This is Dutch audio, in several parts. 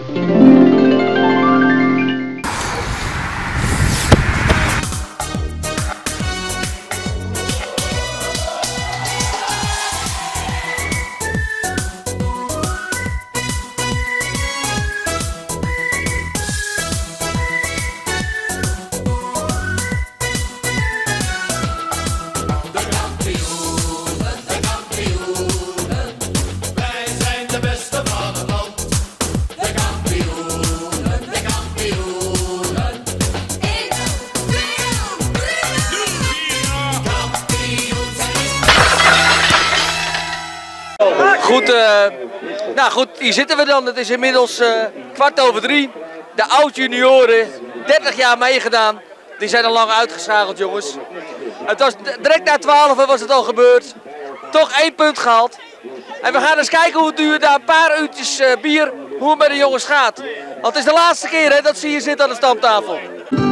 Goed, hier zitten we dan. Het is inmiddels 3:15. De oud-junioren, 30 jaar meegedaan. Die zijn al lang uitgeschakeld, jongens. Het was direct na 12 was het al gebeurd. Toch 1 punt gehaald. En we gaan eens kijken hoe het duurt na een paar uurtjes bier, hoe het met de jongens gaat. Want het is de laatste keer hè, dat ze hier zitten aan de stamtafel.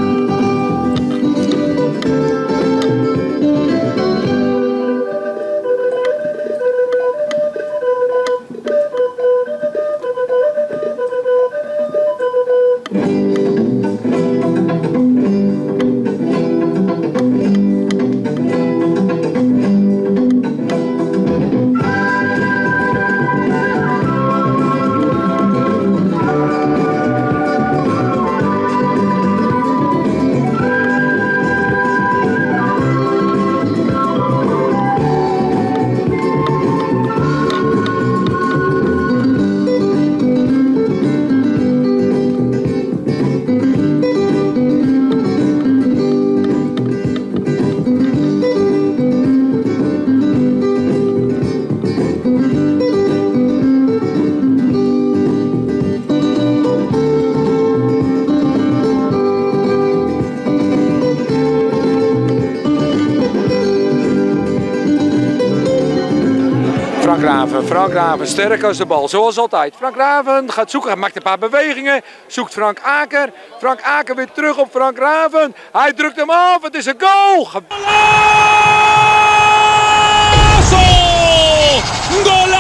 Frank Raven, sterk als de bal, zoals altijd. Frank Raven gaat zoeken, maakt een paar bewegingen, zoekt Frank Aker. Frank Aker weer terug op Frank Raven. Hij drukt hem af, het is een goal! Golazo! Golazo!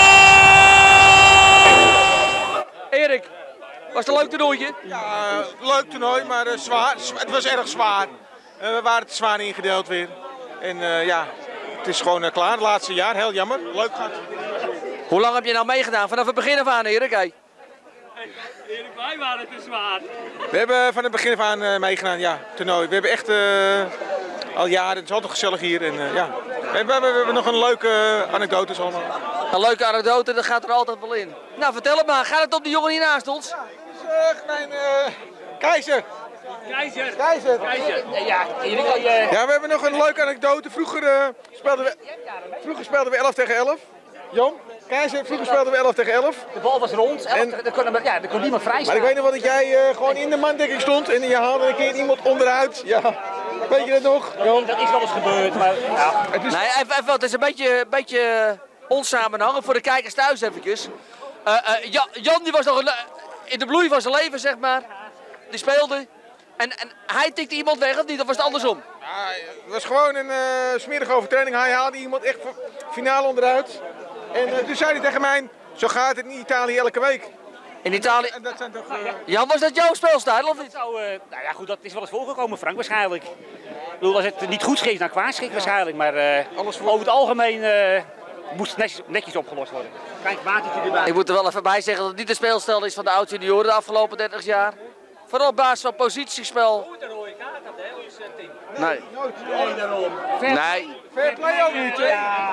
Erik, was het een leuk toernooitje? Ja, leuk toernooi, maar zwaar. Het was erg zwaar. We waren te zwaar ingedeeld weer. En ja, het is gewoon klaar, het laatste jaar. Heel jammer. Leuk gehad. Hoe lang heb je nou meegedaan? Vanaf het begin af aan, Erik? Hey. Erik, wij waren te zwaar. We hebben van het begin af aan meegedaan, ja, toernooi. We hebben echt al jaren, het is altijd gezellig hier. En, ja. we hebben nog een leuke anekdotes allemaal. Een leuke anekdote, dat gaat er altijd wel in. Nou, vertel het maar. Gaat het op die jongen hier naast ons? Ja, dit is mijn Keizer. Keizer. Ja, Erik, ja, we hebben nog een leuke anekdote. Vroeger speelden we 11 tegen 11. Jon, Keizer, vroeger speelden we 11 tegen 11. de bal was rond, er kon niemand vrij Maar staan. ik weet nog wel dat jij gewoon in de mandekking stond en je haalde een keer iemand onderuit. Ja, weet je dat nog? Jon, dat is wel eens gebeurd, maar ja. Nee, even, het is een beetje onsamenhangen voor de kijkers thuis eventjes. Jan die was nog in de bloei van zijn leven, zeg maar. Die speelde. En hij tikte iemand weg of niet? Of was het andersom? Ja, het was gewoon een smerige overtreding. Hij haalde iemand echt finale onderuit. En toen zei hij tegen mij, zo gaat het in Italië elke week. In Italië? En dat zijn toch... Jan, was dat jouw speelstijl of niet? Nou ja, goed, dat is wel eens voorgekomen, Frank, waarschijnlijk. Ik bedoel, als het niet goed schikt, dan kwaad schikt waarschijnlijk. Maar over het algemeen moest het netjes opgelost worden. Kijk, watertje erbij. Ik moet er wel even bij zeggen dat het niet de speelstijl is van de oud-junioren de afgelopen 30 jaar. Vooral op basis van positiespel. Nooit een rode kaart had, hè, ons team. Nee. Nee, daarom. Nee. Fair play ook niet, hè?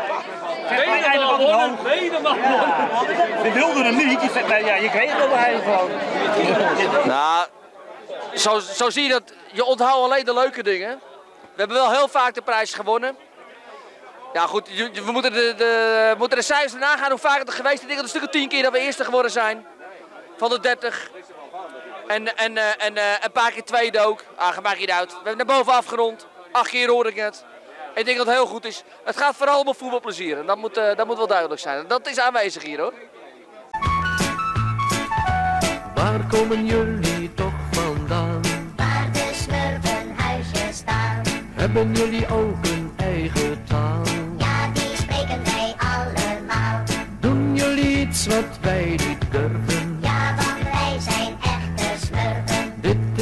Wederman. Je wilde hem niet, je kreeg hem eigenlijk gewoon. Nou, zo zie je dat. Je onthoudt alleen de leuke dingen. We hebben wel heel vaak de prijs gewonnen. Ja goed, we moeten de cijfers erna gaan hoe vaak het er geweest is. Ik denk dat een stuk of 10 keer dat we eerste geworden zijn. Van de 30. En een paar keer tweede ook. Maakt niet uit. We hebben naar boven afgerond. 8 keer hoor ik het. Ik denk dat het heel goed is. Het gaat vooral om voetbalplezier. En dat moet wel duidelijk zijn. En dat is aanwezig hier hoor. Waar komen jullie toch vandaan? Waar de smurfenhuisjes staan. Hebben jullie ook een eigen taal? Ja, die spreken wij allemaal. Doen jullie iets wat wij niet durven? Ja, want wij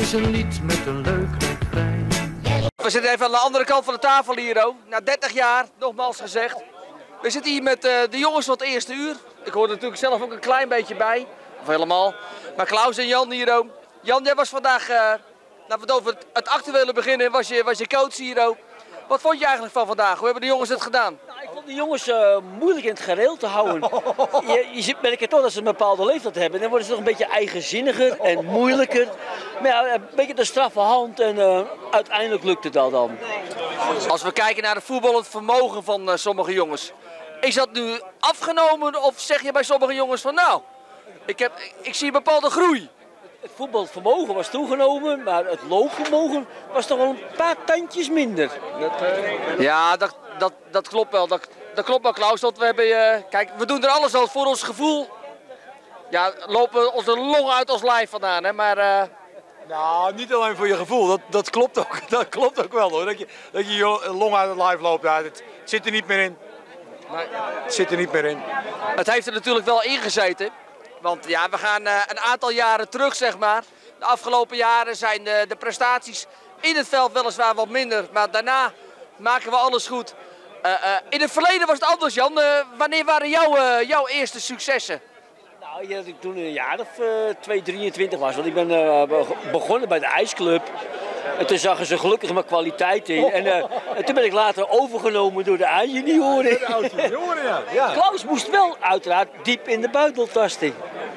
is een lied met een leuk refrein. We zitten even aan de andere kant van de tafel hier, ook. Na 30 jaar, nogmaals gezegd. We zitten hier met de jongens van het eerste uur. Ik hoor er natuurlijk zelf ook een klein beetje bij. Of helemaal. Maar Klaus en Jan hier ook. Jan, jij was vandaag, laten we het over het actuele beginnen, was je coach hier ook. Wat vond je eigenlijk van vandaag? Hoe hebben de jongens het gedaan? Nou, ik vond de jongens moeilijk in het gereel te houden. Je merkt toch dat ze een bepaalde leeftijd hebben. Dan worden ze toch een beetje eigenzinniger en moeilijker. Maar ja, een beetje de straffe hand en uiteindelijk lukt het al dan. Als we kijken naar het voetballend vermogen van sommige jongens. Is dat nu afgenomen of zeg je bij sommige jongens van nou, ik zie een bepaalde groei? Het voetbalvermogen was toegenomen, maar het loopvermogen was toch wel een paar tandjes minder. Ja, dat klopt wel. Dat klopt wel, Klaus. Want we hebben, kijk, we doen er alles al voor ons gevoel. Ja, lopen onze long uit ons lijf vandaan, hè. Maar... Nou, niet alleen voor je gevoel. Dat klopt ook. Dat klopt ook wel, hoor. Dat je long uit het lijf loopt. Ja, het zit er niet meer in. Het zit er niet meer in. Het heeft er natuurlijk wel in gezeten. Want ja, we gaan een aantal jaren terug, zeg maar. De afgelopen jaren zijn de prestaties in het veld weliswaar wat minder. Maar daarna maken we alles goed. In het verleden was het anders, Jan. Wanneer waren jouw eerste successen? Nou, dat ik toen een jaar of 23 was. Want ik ben begonnen bij de ijsclub. En toen zagen ze gelukkig mijn kwaliteit in. En toen ben ik later overgenomen door de A-junioren. De oud-junioren, ja. Klaus moest wel uiteraard diep in de buidel tasten.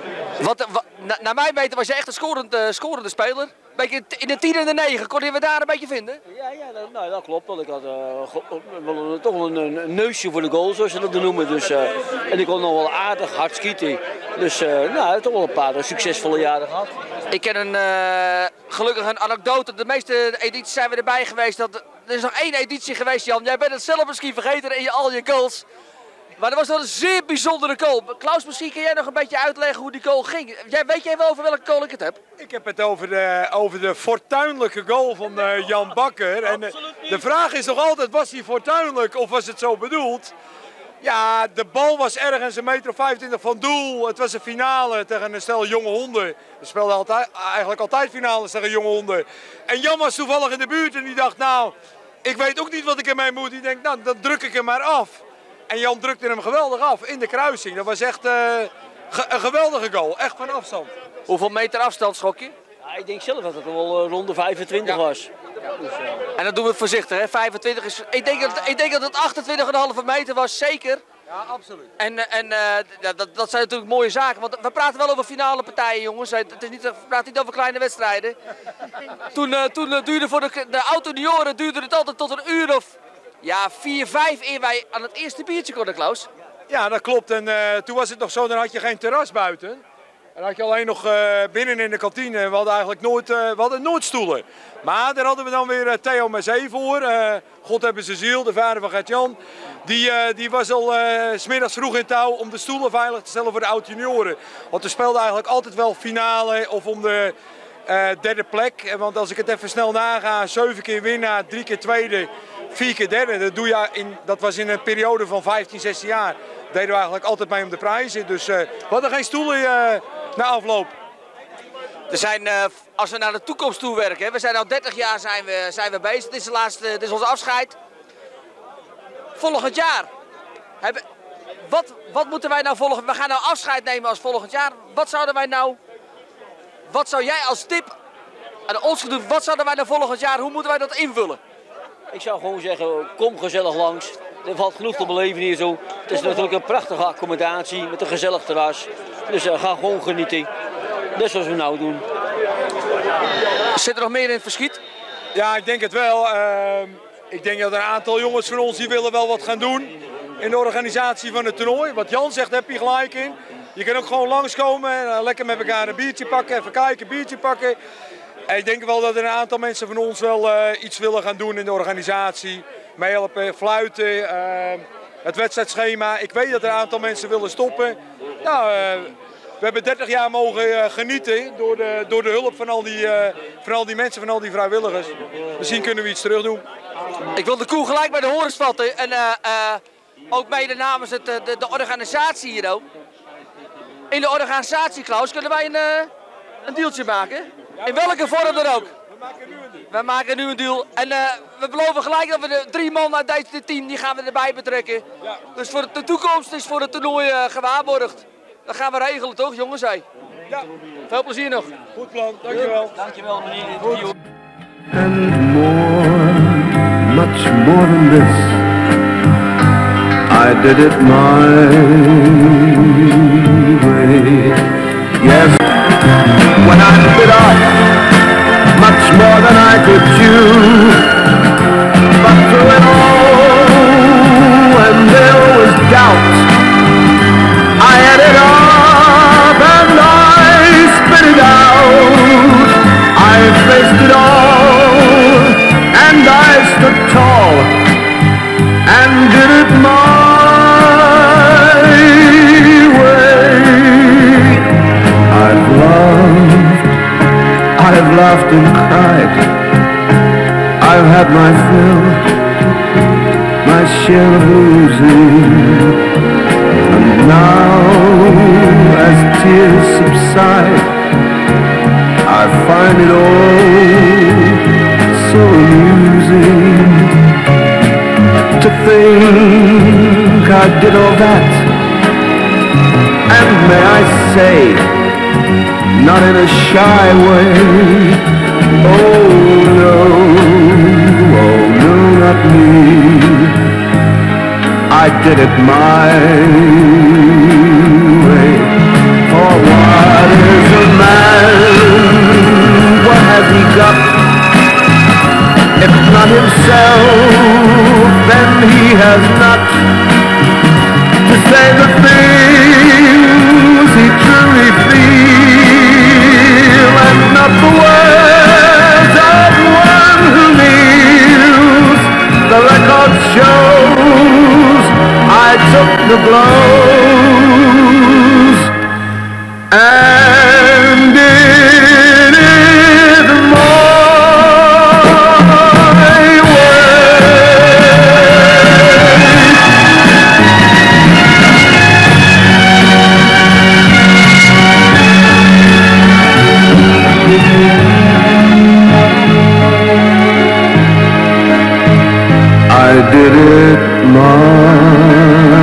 Naar mijn weten was je echt een scorende speler. Beetje in de 10 en de 9, kon je me daar een beetje vinden? Ja, dat klopt. Want ik had toch wel een neusje voor de goal, zoals ze dat noemen. Dus, en ik kon nog wel aardig hard schieten. Dus toch wel een paar succesvolle jaren gehad. Ik ken gelukkig een anekdote. De meeste edities zijn we erbij geweest. Er is nog 1 editie geweest, Jan. Jij bent het zelf misschien vergeten in al je goals. Maar dat was wel een zeer bijzondere goal. Klaus, misschien kun jij nog een beetje uitleggen hoe die goal ging. Weet jij wel over welke goal ik het heb? Ik heb het over de fortuinlijke goal van Jan Bakker. En de vraag is nog altijd, was die fortuinlijk of was het zo bedoeld? Ja, de bal was ergens 1,25 meter van doel. Het was een finale tegen een stel jonge honden. We speelden eigenlijk altijd finales tegen jonge honden. En Jan was toevallig in de buurt en die dacht, nou, ik weet ook niet wat ik ermee moet. Die denkt, nou, dan druk ik hem maar af. En Jan drukte hem geweldig af in de kruising. Dat was echt een geweldige goal, echt van afstand. Hoeveel meter afstand schok je? Ja, ik denk zelf dat het wel rond de 25 was. Dus, en dan doen we het voorzichtig, hè? 25 is... Ik denk dat het 28,5 meter was, zeker. Ja, absoluut. En dat zijn natuurlijk mooie zaken. Want we praten wel over finale partijen, jongens. We praten niet over kleine wedstrijden. Toen duurde voor de oud-junioren duurde het altijd tot een uur of... Ja, 4, 5 eer wij aan het eerste biertje konden, Klaus. Ja, dat klopt. En toen was het nog zo, dan had je geen terras buiten. En dan had je alleen nog binnen in de kantine. We hadden eigenlijk nooit stoelen. Maar daar hadden we dan weer Theo Mazzee voor. God hebben zijn ziel, de vader van Gert-Jan. Die was al 's middags vroeg in touw om de stoelen veilig te stellen voor de oud-junioren. Want we speelden eigenlijk altijd wel finale of om de... derde plek, want als ik het even snel naga, 7 keer winnaar, 3 keer tweede, 4 keer derde. Dat was in een periode van 15, 16 jaar. Deden we eigenlijk altijd mee om de prijzen. Dus we hadden geen stoelen na afloop. Er zijn, als we naar de toekomst toe werken, hè, we zijn al 30 jaar zijn we bezig. Dit is onze afscheid. Volgend jaar. Wat moeten wij nou volgen? We gaan nou afscheid nemen als volgend jaar. Wat zou jij als tip aan ons doen? Wat zouden wij nou volgend jaar, hoe moeten wij dat invullen? Ik zou gewoon zeggen, kom gezellig langs. Er valt genoeg te beleven hier zo. Het is natuurlijk een prachtige accommodatie met een gezellig terras. Dus ga gewoon genieten. Net zoals we nou doen. Zit er nog meer in het verschiet? Ja, ik denk het wel. Ik denk dat er een aantal jongens van ons die willen wel wat gaan doen in de organisatie van het toernooi. Wat Jan zegt, heb je gelijk in. Je kan ook gewoon langskomen en lekker met elkaar een biertje pakken, even kijken, een biertje pakken. En ik denk wel dat er een aantal mensen van ons wel iets willen gaan doen in de organisatie. Meehelpen, fluiten, het wedstrijdschema. Ik weet dat er een aantal mensen willen stoppen. Nou, we hebben 30 jaar mogen genieten door de hulp van al die mensen, van al die vrijwilligers. Misschien kunnen we iets terug doen. Ik wil de koe gelijk bij de horens vatten. En ook mede namens de organisatie hier ook. In de organisatie, Klaus, kunnen wij een deeltje maken. In welke vorm dan ook. We maken nu een deal. En we beloven gelijk dat we de 3 man uit dit team die gaan we erbij betrekken. Dus voor de toekomst is voor het toernooi gewaarborgd. Dat gaan we regelen toch jongens? Hey. Ja. Veel plezier nog. Goed plan, dankjewel. Dankjewel meneer de interview. And more, much more than this, I did it my way. Yes, when I bit off much more than I could chew, but through it all, when there was doubt, I had it up and I spit it out. I faced it all, and I stood tall, and did it my way. I've laughed and cried, I've had my fill, my share of losing, and now, as tears subside, I find it all so amusing to think I did all that, and may I say, not in a shy way, oh no, not me, I did it my way. For what is a man, what has he got? If not himself, then he has not to say the things he truly feels, and not the words of one who kneels. The record shows I took the blows and did it my I did it my